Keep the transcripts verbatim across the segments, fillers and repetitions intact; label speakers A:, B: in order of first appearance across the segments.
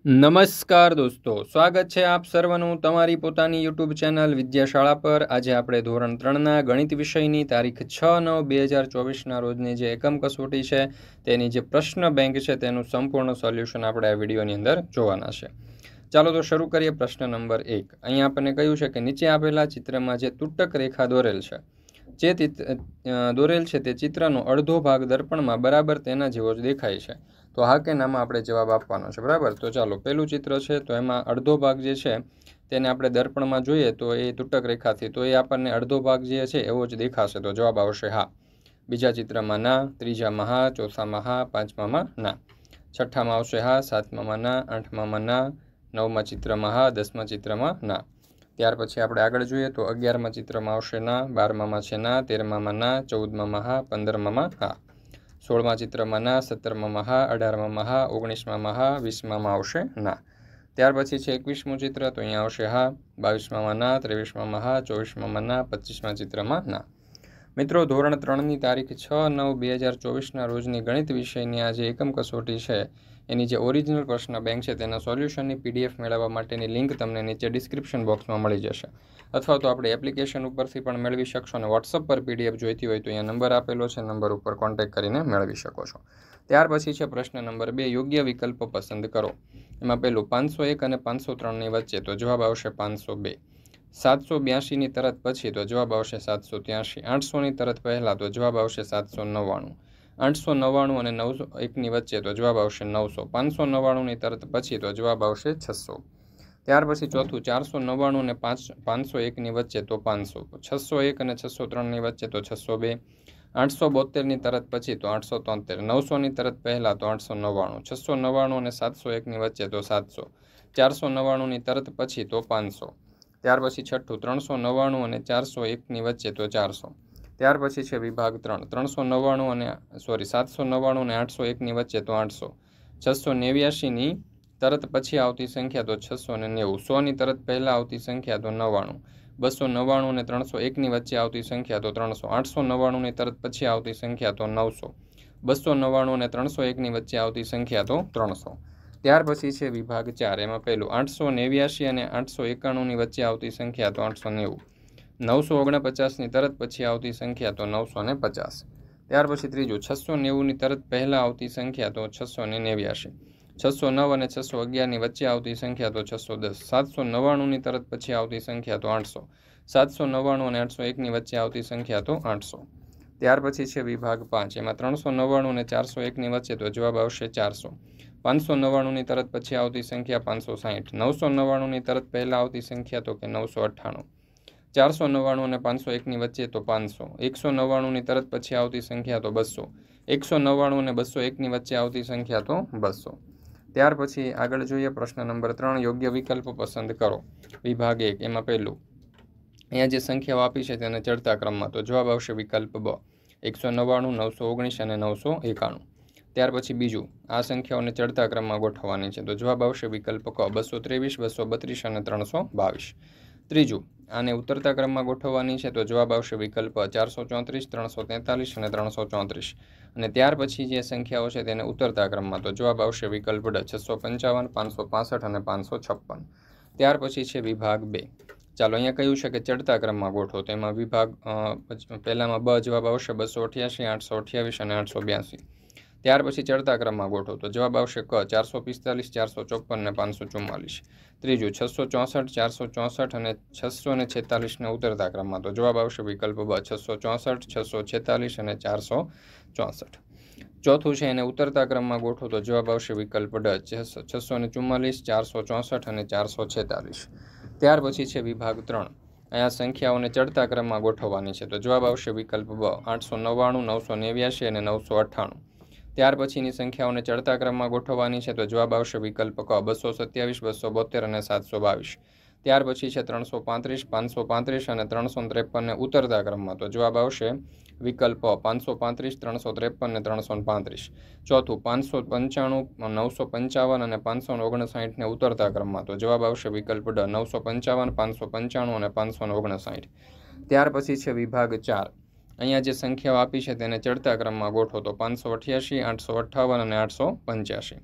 A: નમસ્કાર દોસ્તો, સ્વાગત છે આપ સર્વનું તમારી પોતાની યુટ્યુબ ચેનલ વિદ્યાશાળા પર। આજે આપણે ધોરણ ત્રણના ગણિત વિષયની તારીખ છ નવ બે હજાર ચોવીસના રોજની જે એકમ કસોટી છે તેની જે પ્રશ્ન બેંક છે તેનું સંપૂર્ણ સોલ્યુશન આપણે આ વિડીયોની અંદર જોવાના છે। ચાલો તો શરૂ કરીએ। પ્રશ્ન નંબર એક। અહીંયા આપણને કહ્યું છે કે નીચે આપેલા ચિત્રમાં જે તૂટક રેખા દોરેલ છે જે દોરેલ છે તે ચિત્રનો અડધો ભાગ દર્પણમાં બરાબર તેના જેવો જ દેખાય છે। તો હા કે નામાં આપણે જવાબ આપવાનો છે, બરાબર। તો ચાલો પહેલું ચિત્ર છે તો એમાં અડધો ભાગ જે છે તેને આપણે દર્પણમાં જોઈએ તો એ તૂટક રેખાથી તો એ આપણને અડધો ભાગ જે છે એવો જ દેખાશે, તો જવાબ આવશે હા। બીજા ચિત્રમાં ના, ત્રીજામાં હા, ચોથામાં હા, પાંચમામાં ના, છઠ્ઠામાં આવશે હા, સાતમામાં ના, આઠમામાં ના, નવમા ચિત્રમાં હા, દસમા ચિત્રમાં ના। ત્યાર પછી આપણે આગળ જોઈએ તો અગિયારમા ચિત્રમાં આવશે ના, બારમામાં છે ના, તેરમામાં ના, ચૌદમામાં હા, પંદરમામાં હા, સોળમા ચિત્રમાં ના, સત્તરમામાં હા, અઢારમામાં હા, ઓગણીસમામાં હા, વીસમામાં આવશે ના। ત્યાર પછી છે એકવીસમું ચિત્ર તો અહીંયા આવશે હા, બાવીસમામાં ના, ત્રેવીસમામાં હા, ચોવીસમામાં ના, પચીસમા ચિત્રમાં ના। મિત્રો, ધોરણ ત્રણની તારીખ છ નવ બે હજાર ચોવીસના રોજની ગણિત વિષયની આ જે એકમ કસોટી છે એની જે ઓરિજિનલ પ્રશ્ન બેંક છે તેના સોલ્યુશનની પીડીએફ મેળવવા માટેની લિંક તમને નીચે ડિસ્ક્રિપ્શન બોક્સમાં મળી જશે, અથવા તો આપણે એપ્લિકેશન ઉપરથી પણ મેળવી શકશો અને વોટ્સઅપ પર પીડીએફ જોઈતી હોય તો અહીંયા નંબર આપેલો છે, નંબર ઉપર કોન્ટેક્ટ કરીને મેળવી શકો છો। ત્યાર પછી છે પ્રશ્ન નંબર બે। યોગ્ય વિકલ્પો પસંદ કરો। એમાં પહેલું પાંચસો એક અને પાંચસો ત્રણની વચ્ચે તો જવાબ આવશે પાંચસો બે। સાતસો બ્યાસીની તરત પછી તો જવાબ આવશે સાતસો ત્યાંશી। આઠસોની તરત પહેલાં તો જવાબ આવશે સાતસો નવ્વાણું। આઠસો નવ્વાણું અને નવસો એકની વચ્ચે તો જવાબ આવશે નવસો। પાંચસો નવ્વાણુંની તરત પછી તો જવાબ આવશે છસો। ત્યાર પછી ચોથું ચારસો નવ્વાણું અને પાંચ પાંચસો એકની વચ્ચે તો પાંચસો। છસો એક અને છસો ત્રણની વચ્ચે તો છસો બે। આઠસો બોતેરની તરત પછી તો આઠસો તોતેર। નવસોની તરત પહેલાં તો આઠસો નવ્વાણું। છસો નવ્વાણું અને સાતસો એકની વચ્ચે તો સાતસો। ચારસો નવ્વાણુંની તરત પછી તો પાંચસો। ત્યાર પછી છઠ્ઠું ત્રણસો નવ્વાણું અને ચારસો એકની વચ્ચે તો ચારસો। ત્યાર પછી છે વિભાગ ત્રણ। ત્રણસો નવ્વાણું અને સોરી સાતસો નવ્વાણું અને આઠસો એકની વચ્ચે તો આઠસો। છસો નેવ્યાશીની તરત પછી આવતી સંખ્યા તો છસો ને નેવું। સોની તરત પહેલાં આવતી સંખ્યા તો નવ્વાણું। બસો નવ્વાણું અને ત્રણસો એકની વચ્ચે આવતી સંખ્યા તો ત્રણસો। આઠસો નવ્વાણુંની તરત પછી આવતી સંખ્યા તો નવસો। બસો નવ્વાણું અને ત્રણસો એકની વચ્ચે આવતી સંખ્યા તો ત્રણસો। ત્યાર પછી છે વિભાગ ચાર। એમાં પહેલું આઠસો નેવ્યાશી અને આઠસો એકાણુંની વચ્ચે આવતી સંખ્યા તો આઠસો નેવું। નવસો ઓગણપચાસની તરત પછી આવતી સંખ્યા તો નવસો ને પચાસ। ત્યાર પછી ત્રીજું છસો નેવુંની તરત પહેલાં આવતી સંખ્યા તો છસો ને નેવ્યાશી। છસો નવ અને છસો અગિયારની વચ્ચે આવતી સંખ્યા તો છસો દસ। સાતસો નવ્વાણુંની તરત પછી આવતી સંખ્યા તો આઠસો। સાતસો નવ્વાણું અને આઠસો એકની વચ્ચે આવતી સંખ્યા તો આઠસો। ત્યાર પછી છે વિભાગ પાંચ। એમાં ત્રણસો નવ્વાણું અને ચારસો એકની વચ્ચે તો જવાબ આવશે ચારસો। પાંચસો નવ્વાણુંની તરત પછી આવતી સંખ્યા પાંચસો સાહીઠ। નવસો નવ્વાણુંની તરત પહેલાં આવતી સંખ્યા તો કે નવસો અઠ્ઠાણું। ચારસો નવ્વાણું અને પાંચસો એકની વચ્ચે તો પાંચસો। એકસો નવ્વાણુંની તરત પછી આવતી સંખ્યા તો બસો। એકસો નવ્વાણું અને બસો એકની વચ્ચે આવતી સંખ્યા તો બસો। ત્યાર પછી આગળ જોઈએ પ્રશ્ન નંબર ત્રણ। યોગ્ય વિકલ્પ પસંદ કરો। વિભાગ એક। એમાં પહેલું અહીંયા જે સંખ્યાઓ આપી છે તેને ચડતા ક્રમમાં તો જવાબ આવશે વિકલ્પ બ એકસો નવ્વાણું, નવસો ઓગણીસ અને નવસો એકાણું। ત્યાર પછી બીજું આ સંખ્યાઓને ચડતા ક્રમમાં ગોઠવવાની છે તો જવાબ આવશે વિકલ્પ ક બસો ત્રેવીસ, બસો બત્રીસ અને ત્રણસો બાવીસ। ત્રીજું આને ઉતરતા ક્રમમાં ગોઠવવાની છે તો જવાબ આવશે વિકલ્પ ચારસો ચોત્રીસ, ત્રણસો તેતાલીસ અને ત્રણસો ચોત્રીસ। અને ત્યાર પછી જે સંખ્યાઓ છે તેને ઉતરતા ક્રમમાં તો જવાબ આવશે વિકલ્પ ડ છસો પંચાવન, પાંચસો પાસઠ અને પાંચસો છપ્પન। ત્યાર પછી છે વિભાગ બે। ચાલો અહીંયા કહ્યું છે કે ચડતા ક્રમમાં ગોઠવો તો એમાં વિભાગ પહેલામાં બ જવાબ આવશે બસો અઠ્યાસી, આઠસો અઠ્યાવીસ અને આઠસો બ્યાસી। ત્યાર પછી ચડતા ક્રમમાં ગોઠવો તો જવાબ આવશે ક ચારસો પિસ્તાલીસ, ચારસો ચોપન અને પાંચસો ચુમ્માલીસ। ત્રીજું છસો ચોસઠ, ચારસો ચોસઠ અને છસો ને છેતાલીસને ઉતરતા ક્રમમાં તો જવાબ આવશે વિકલ્પ બ છસો ચોસઠ, છસો છેતાલીસ અને ચારસો ચોસઠ। ચોથું છે એને ઉતરતા ક્રમમાં ગોઠવો તો જવાબ આવશે વિકલ્પ ડ છસો ને ચુમ્માલીસ, ચારસો ચોસઠ અને ચારસો છેતાલીસ। ત્યાર પછી છે વિભાગ ત્રણ। અહીંયા સંખ્યાઓને ચડતા ક્રમમાં ગોઠવવાની છે તો જવાબ આવશે વિકલ્પ બ આઠસો નવ્વાણું, નવસો નેવ્યાશી અને નવસો અઠ્ઠાણું। ત્યાર પછીની સંખ્યાઓને ચડતા ક્રમમાં ગોઠવવાની છે તો જવાબ આવશે વિકલ્પ ક બસો સત્યાવીસ, બસો બોતેર અને સાતસો બાવીસ। ત્યાર પછી છે ત્રણસો પાંત્રીસ, પાંચસો પાંત્રીસ અને ત્રણસો ત્રેપનને ઉતરતા ક્રમમાં તો જવાબ આવશે વિકલ્પ પાંચસો પાંત્રીસ, ત્રણસો ત્રેપન અને ત્રણસો પાંત્રીસ। ચોથું પાંચસો પંચાણું, નવસો પંચાવન અને પાંચસો ઓગણસાઠને ઉતરતા ક્રમમાં તો જવાબ આવશે વિકલ્પ ડ નવસો પંચાવન, પાંચસો પંચાણું અને પાંચસો ઓગણસાઠ। ત્યાર પછી છે વિભાગ ચાર। અહીંયા જે સંખ્યાઓ આપી છે તેને ચડતા ક્રમમાં ગોઠવો તો પાંચસો અઠ્યાસી, આઠસો અઠ્ઠાવન અને આઠસો પંચ્યાસી।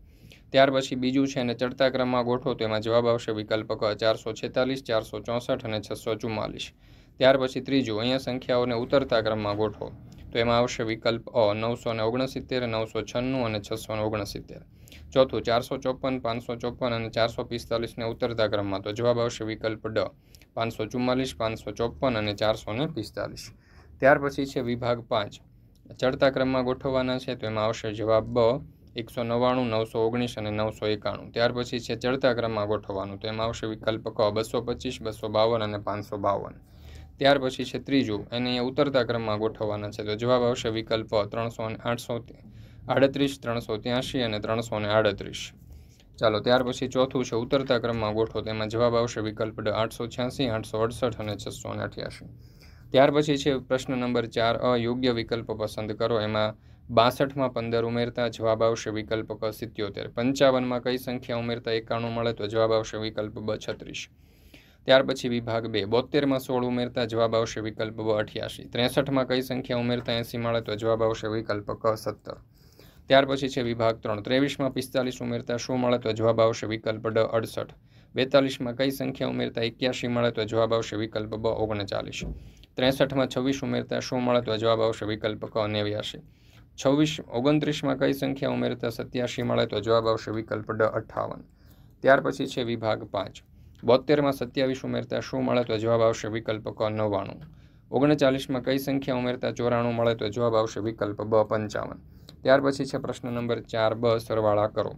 A: ત્યાર પછી બીજું છે એને ચડતા ક્રમમાં ગોઠવો તો એમાં જવાબ આવશે વિકલ્પ ક ચારસો છેતાલીસ, ચારસો ચોસઠ અને છસો ચુમ્માલીસ. ત્યાર પછી ત્રીજું, અહીંયા સંખ્યાઓને ઉતરતા ક્રમમાં ગોઠવો તો એમાં આવશે વિકલ્પ અ નવસો ને ઓગણસિત્તેર, નવસો છન્નું અને છસો ને ઓગણસિત્તેર. ચોથું, ચારસો ચોપન, પાંચસો ચોપન અને ચારસો પિસ્તાલીસને ઉતરતા ક્રમમાં તો જવાબ આવશે વિકલ્પ ડ પાંચસો ચુમ્માલીસ, પાંચસો ચોપન અને ચારસો ને પિસ્તાલીસ. ત્યાર પછી છે વિભાગ પાંચ, ચડતા ક્રમમાં ગોઠવવાના છે તો એમાં આવશે જવાબ બ એકસો નવ્વાણું, નવસો ઓગણીસ અને નવસો એકાણું. ત્યાર પછી છે ચડતા ક્રમમાં ગોઠવવાનું તો એમાં આવશે વિકલ્પ ક બસો પચીસ, બસો બાવન અને પાંચસો બાવન. ત્યાર પછી છે ત્રીજું, એને અહીંયા ઉતરતા ક્રમમાં ગોઠવવાના છે તો જવાબ આવશે વિકલ્પ ત્રણસો આઠસો આડત્રીસ, ત્રણસો ત્યાંશી અને ત્રણસો ને આડત્રીસ. ચાલો ત્યાર પછી ચોથું છે ઉતરતા ક્રમમાં ગોઠવો તેમાં જવાબ આવશે વિકલ્પ ડ આઠસો છ્યાસી, આઠસો અડસઠ અને છસો ને અઠ્યાસી. ત્યાર પછી છે પ્રશ્ન નંબર ચાર અ યોગ્ય વિકલ્પ પસંદ કરો. એમાં બાસઠમાં પંદર ઉમેરતા જવાબ આવશે વિકલ્પ ક સિત્યોતેર. પંચાવનમાં કઈ સંખ્યા ઉમેરતા એકાણું મળે તો જવાબ આવશે વિકલ્પ બ છત્રીસ. ત્યાર પછી વિભાગ બે, બોતેરમાં સોળ ઉમેરતા જવાબ આવશે વિકલ્પ બ અઠ્યાસી. ત્રેસઠમાં કઈ સંખ્યા ઉમેરતા એંસી મળે તો જવાબ આવશે વિકલ્પ ક સત્તર. ત્યાર પછી છે વિભાગ ત્રણ, ત્રેવીસમાં પિસ્તાલીસ ઉમેરતા શું મળે તો જવાબ આવશે વિકલ્પ ડ અડસઠ. બેતાલીસમાં કઈ સંખ્યા ઉમેરતા એક્યાસી મળે તો જવાબ આવશે વિકલ્પ બ ઓગણચાલીસ. ત્રેસઠમાં છવ્વીસ ઉમેરતા શું મળે તો જવાબ આવશે વિકલ્પ ક નેવ્યાસી. છવ્વીસ ઓગણત્રીસમાં કઈ સંખ્યા ઉમેરતા સત્યાસી મળે તો જવાબ આવશે વિકલ્પ ડ અઠ્ઠાવન. ત્યાર પછી છે વિભાગ પાંચ, બોતેરમાં સત્યાવીસ ઉમેરતા શું મળે તો જવાબ આવશે વિકલ્પ ક નવ્વાણું. ઓગણચાલીસમાં કઈ સંખ્યા ઉમેરતા ચોરાણું મળે તો જવાબ આવશે વિકલ્પ બ પંચાવન. ત્યાર પછી છે પ્રશ્ન નંબર ચાર બ સરવાળા કરો.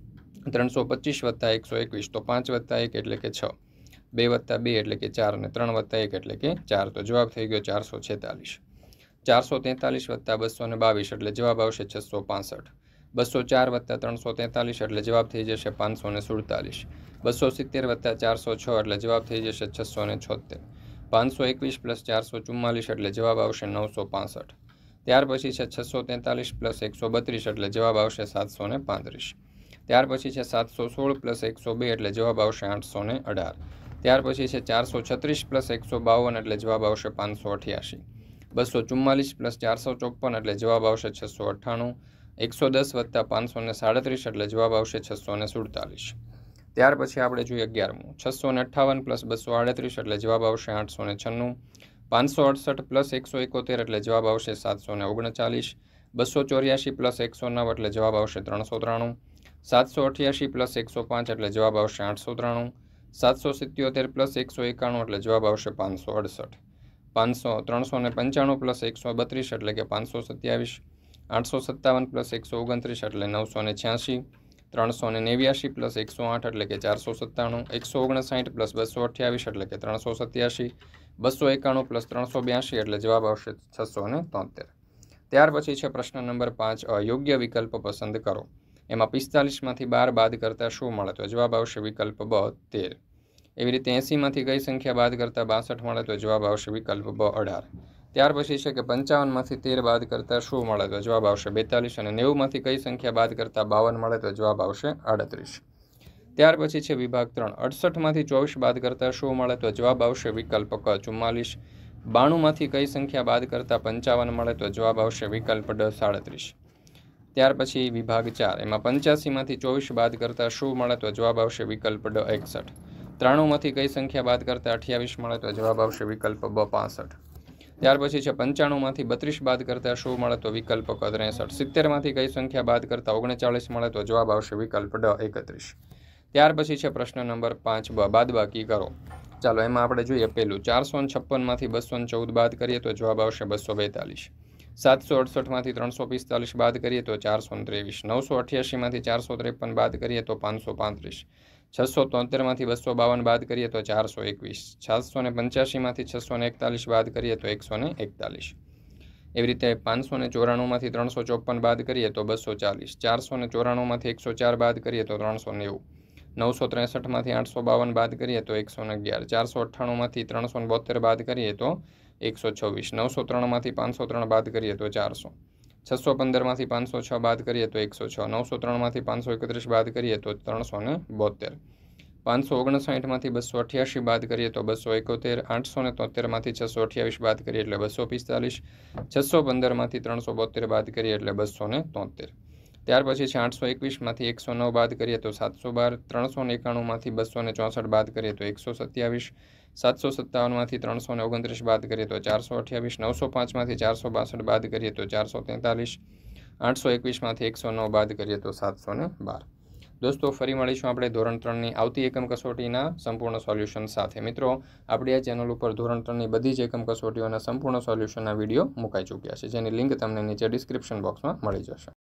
A: ત્રણસો પચીસ વત્તા એકસો એકવીસ તો પાંચ વત્તા એક એટલે કે છ, બે વત્તા બે એટલે કે ચાર અને ત્રણ વત્તા એક એટલે કે ચાર. તો જવાબ થઈ ગયો ચારસો છેતાલીસ. ચારસો તેતાલીસ વત્તા બસો ને બાવીસ એટલે જવાબ આવશે છસો પાસઠ. બસો ચાર વત્તા ત્રણસો તેતાલીસ એટલે જવાબ થઈ જશે પાંચસો ને સુડતાલીસ. બસો સિત્તેર વત્તા ચારસો છ એટલે જવાબ થઈ જશે છસો ને છોતેર. પાંચસો એકવીસ પ્લસ ચારસો ચુમ્માલીસ એટલે જવાબ આવશે નવસો પાસઠ. ત્યાર પછી છે છસો તેતાલીસ પ્લસ એકસો બત્રીસ એટલે જવાબ આવશે સાતસો ને પાંત્રીસ. ત્યાર પછી છે સાતસો સોળ પ્લસ એકસો બે એટલે જવાબ આવશે આઠસો ને અઢાર. ત્યાર પછી છે ચારસો છત્રીસ પ્લસ એકસો બાવન એટલે જવાબ આવશે પાંચસો અઠ્યાસી. બસો ચુમ્માલીસ પ્લસ ચારસો ચોપન એટલે જવાબ આવશે છસો અઠ્ઠાણું. એકસો દસ વત્તા પાંચસો ને સાડત્રીસ એટલે જવાબ આવશે છસો ને સુડતાલીસ. ત્યાર પછી આપણે જોઈએ અગિયારમું, છસો ને અઠ્ઠાવન પ્લસ બસો આડત્રીસ એટલે જવાબ આવશે આઠસો ને છન્નું. પાંચસો અડસઠ પ્લસ એકસો એકોતેર એટલે જવાબ આવશે સાતસો ને ઓગણચાલીસ. બસો ચોર્યાસી પ્લસ એકસો નવ એટલે જવાબ આવશે ત્રણસો ત્રાણું. સાતસો અઠ્યાસી પ્લસ એકસો પાંચ એટલે જવાબ આવશે આઠસો ત્રાણું. સાતસો સિત્યોતેર પ્લસ એકસો એકાણું એટલે જવાબ આવશે પાંચસો અડસઠ. પાંચસો ત્રણસો ને પંચાણું પ્લસ એકસો બત્રીસ એટલે કે પાંચસો સત્યાવીસ. આઠસો સત્તાવન પ્લસ એકસો ઓગણત્રીસ એટલે નવસો ને છ્યાસી. ત્રણસો ને નેવ્યાસી પ્લસ એકસો આઠ એટલે કે ચારસો સત્તાણું. એકસો ઓગણસાઠ પ્લસ બસો અઠ્યાવીસ એટલે કે ત્રણસો સત્યાસી. બસો એકાણું પ્લસ ત્રણસો બ્યાસી એટલે જવાબ આવશે છસો ને તોતેર. ત્યાર પછી છે પ્રશ્ન નંબર પાંચ અ યોગ્ય વિકલ્પ પસંદ કરો. એમાં પિસ્તાલીસમાંથી બાર બાદ કરતાં શું મળે તો જવાબ આવશે વિકલ્પ બ તેર. એવી રીતે એંસીમાંથી કઈ સંખ્યા બાદ કરતાં બાસઠ મળે તો જવાબ આવશે વિકલ્પ બ અઢાર. ત્યાર પછી છે કે પંચાવનમાંથી તેર બાદ કરતાં શું મળે તો જવાબ આવશે બેતાલીસ. અને નેવુંમાંથી કઈ સંખ્યા બાદ કરતાં બાવન મળે તો જવાબ આવશે આડત્રીસ. ત્યાર પછી છે વિભાગ ત્રણ, અડસઠમાંથી ચોવીસ બાદ કરતાં શું મળે તો જવાબ આવશે વિકલ્પ ક ચુમ્માલીસ. બાણુંમાંથી કઈ સંખ્યા બાદ કરતાં પંચાવન મળે તો જવાબ આવશે વિકલ્પ ડ સાડત્રીસ. ત્યાર પછી વિભાગ ચાર, એમાં પંચ્યાસીમાંથી ચોવીસ બાદ કરતાં શું મળે તો જવાબ આવશે વિકલ્પ ડ એકસઠ. ત્રાણુંમાંથી કઈ સંખ્યા બાદ કરતાં અઠ્યાવીસ મળે તો જવાબ આવશે વિકલ્પ બ પાસઠ. ત્યાર પછી છે પંચાણુંમાંથી બત્રીસ બાદ કરતાં શું મળે તો વિકલ્પ ક ત્રેસઠ. સિત્તેરમાંથી કઈ સંખ્યા બાદ કરતાં ઓગણચાળીસ મળે તો જવાબ આવશે વિકલ્પ ડ એકત્રીસ. ત્યાર પછી છે પ્રશ્ન નંબર પાંચ બ બાદબાકી કરો. ચાલો એમાં આપણે જોઈએ પહેલું, ચારસો છપ્પનમાંથી બસો ચૌદ બાદ કરીએ તો જવાબ આવશે બસો બેતાલીસ. સાતસો અડસઠમાંથી ત્રણસો પિસ્તાલીસ બાદ કરીએ તો ચારસો ત્રેવીસ. નવસો અઠ્યાસીમાંથી ચારસો ત્રેપન બાદ કરીએ તો પાંચસો પાંત્રીસ. છસો તોતેરમાંથી બસો બાવન બાદ કરીએ તો ચારસો એકવીસ. સાતસો ને પંચ્યાસીમાંથી છસો ને એકતાલીસ બાદ કરીએ તો એકસો ને એકતાલીસ. એવી રીતે પાંચસો ને ચોરાણુંમાંથી ત્રણસો ચોપન બાદ કરીએ તો બસો ચાલીસ. ચારસો ને ચોરાણુંમાંથી એકસો ચાર બાદ કરીએ તો ત્રણસો નેવું. નવસો ત્રેસઠમાંથી આઠસો બાવન બાદ કરીએ તો એકસો ને અગિયાર. ચારસો અઠ્ઠાણુંમાંથી ત્રણસો બોતેર બાદ કરીએ તો એકસો છવ્વીસ. નવસો ત્રણમાંથી પાંચસો ત્રણ બાદ કરીએ તો ચારસો. છસો પંદરમાંથી પાંચસો છ બાદ કરીએ તો એકસો છ. નવસો ત્રણમાંથી પાંચસો એકત્રીસ બાદ કરીએ તો ત્રણસો ને બોતેર. પાંચસો ઓગણસાઠમાંથી બસો અઠ્યાસી બાદ કરીએ તો બસો એકોતેર. આઠસો ને તોતેરમાંથી છસો અઠ્યાવીસ બાદ કરીએ એટલે બસો પિસ્તાલીસ. છસો પંદરમાંથી ત્રણસો બોતેર બાદ કરીએ એટલે બસો ને તોતેર. ત્યાર પછી છે આઠસો એકવીસમાંથી એકસો નવ બાદ કરીએ તો સાતસો બાર, ત્રણસો ને એકાણુંમાંથી બસો ને ચોસઠ બાદ કરીએ તો એકસો સત્યાવીસ, સાતસો સત્તાવનમાંથી ત્રણસો ને ઓગણત્રીસ બાદ કરીએ તો ચારસો અઠ્યાવીસ, નવસો પાંચમાંથી ચારસો બાસઠ બાદ કરીએ તો ચારસો તેતાલીસ, આઠસો એકવીસમાંથી એકસો નવ બાદ કરીએ તો સાતસો ને બાર. દોસ્તો ફરી મળીશું આપણે ધોરણ ત્રણની આવતી એકમ કસોટીના સંપૂર્ણ સોલ્યુશન સાથે. મિત્રો, આપણી આ ચેનલ ઉપર ધોરણ ત્રણની બધી જ એકમ કસોટીઓના સંપૂર્ણ સોલ્યુશનના વિડીયો મુકાઈ ચૂક્યા છે, જેની લિંક તમને નીચે ડિસ્ક્રિપ્શન બોક્સમાં મળી જશે.